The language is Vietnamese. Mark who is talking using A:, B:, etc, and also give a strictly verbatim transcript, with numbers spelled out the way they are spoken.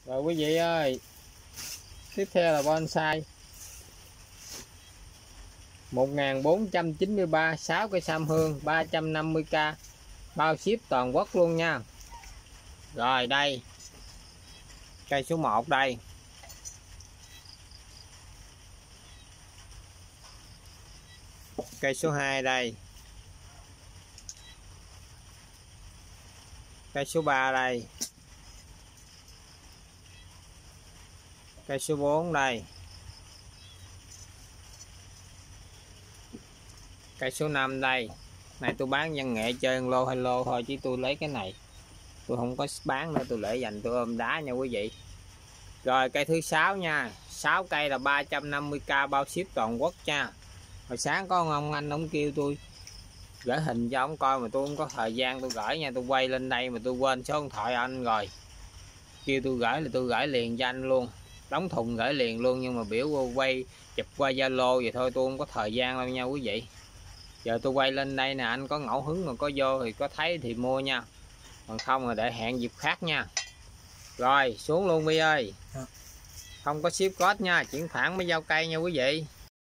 A: Rồi quý vị ơi, tiếp theo là bonsai một nghìn bốn trăm chín mươi ba, sáu cây sam hương ba trăm năm mươi k, bao ship toàn quốc luôn nha. Rồi đây, cây số một đây. Cây số hai đây. Cây số ba đây. Cây số bốn đây. Cây số năm đây. Này tôi bán văn nghệ chơi lô hay lô thôi, chứ tôi lấy cái này tôi không có bán nữa, tôi để dành tôi ôm đá nha quý vị. Rồi cây thứ sáu nha, sáu cây là ba trăm năm mươi k, bao ship toàn quốc nha. Hồi sáng có ông anh ông kêu tôi gửi hình cho ông coi mà tôi không có thời gian tôi gửi nha, tôi quay lên đây mà tôi quên số điện thoại anh rồi. Kêu tôi gửi là tôi gửi liền cho anh luôn, đóng thùng gửi liền luôn, nhưng mà biểu quay chụp qua Zalo vậy thôi, tôi không có thời gian đâu nha quý vị. Giờ tôi quay lên đây nè, anh có ngẫu hứng mà có vô thì có thấy thì mua nha, còn không là để hẹn dịp khác nha. Rồi xuống luôn Bi ơi. Không có ship code nha, chuyển khoản mới giao cây nha quý vị.